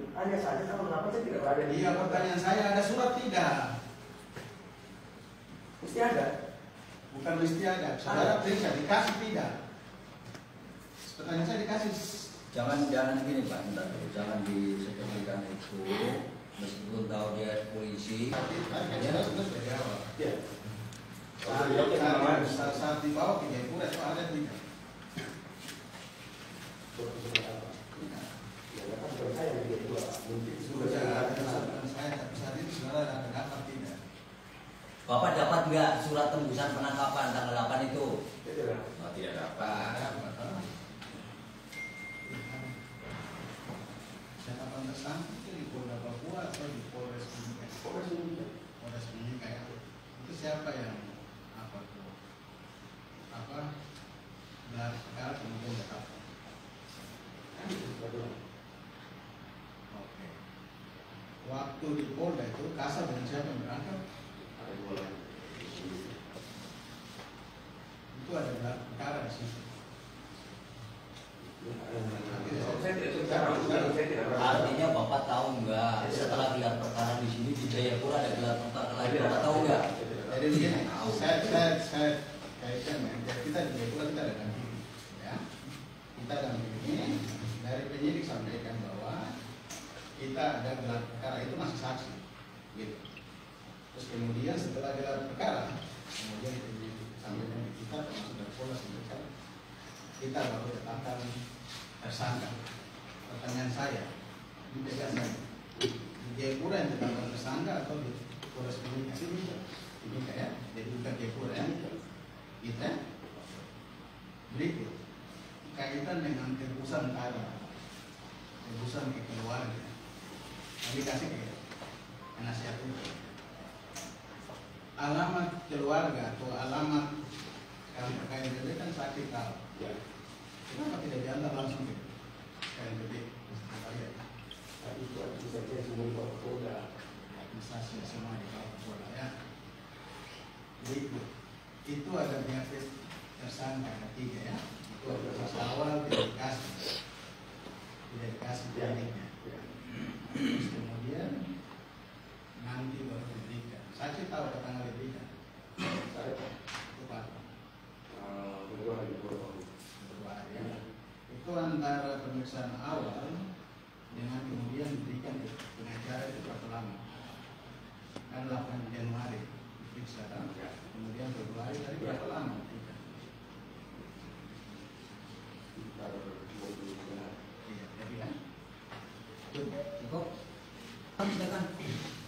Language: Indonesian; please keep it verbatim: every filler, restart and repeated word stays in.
hanya saja sama mengapa saya tidak berada di. Iya, pertanyaan saya ada surat tidak? Mesti ada. Bukan mesti ada. Saudara periksa dikasih tidak? Pertanyaan saya dikasih. Jangan jangan gini Pak, bentar dulu. Jangan disepertikan itu. Meskipun tahu dia polisi. Dia sudah sudah jawab. Iya. Saat, saat, saat dibawa ke Jayapura itu ada tidak? Saya saat ini saudara ada dapat tidak? Bapak dapat nggak surat tembusan penangkapan tanggal delapan itu? Tidak. Oh, tidak dapat. Siapa tersangka itu di Polda Papua atau di Polres Mimika? Polres Mimika. Polres Mimika ya. Itu siapa yang apa tuh? Apa? Gelar perkara kemudian ditangkap. Oke. Waktu di Polda itu kasar dengan siapa yang berangkat? Ada dua lagi. Itu ada gelar perkara di situ. Saya tidak bicara, saya tidak berani. Artinya Bapak tahu nggak setelah gelar perkara di sini di Jayapura ada gelar perkara lagi? Bapak tahu nggak? Jadi begini, saya saya saya kaitkan ya. Kita di Jayapura kita ada dampingi, ya. Kita dampingi dari penyidik sampaikan bahwa kita ada gelar perkara itu masih saksi, gitu. Terus kemudian setelah gelar perkara, kemudian penyidik sampaikan ke kita termasuk dari Polda sampaikan kita baru tetapkan tersangka. Pertanyaan saya, di tegas saya, di Jayapura yang ditetapkan tersangka atau di Polres Mimika? Mimika ya, jadi bukan Jayapura ya, gitu ya. Berikut, kaitan dengan tebusan tadi, tebusan ke keluarga, tadi kasih ke penasihat itu. Alamat keluarga atau alamat kalau K N P B kan sakit tahu. Ya. Kenapa tidak diantar langsung ke K N P B? Tapi itu bisa saja semua di bawah Polda. Administrasi semua di bawah Polda ya. Berikut, itu ada B P tersangka ada tiga ya. Itu ada pas awal tidak dikasih, tidak dikasih penyitiknya. Terus kemudian nanti baru diberikan. Saksi tahu ke tanggal diberikan. Saya Itu Pak. berdua lagi berdua. Ya. Itu antara pemeriksaan awal dengan kemudian diberikan ke pengacara itu berapa lama? Kan delapan Januari diperiksa kan? Kemudian Februari tadi berapa lama diberikan? Sekitar dua puluh bulan. Iya, jadi kan? Cukup. Silakan.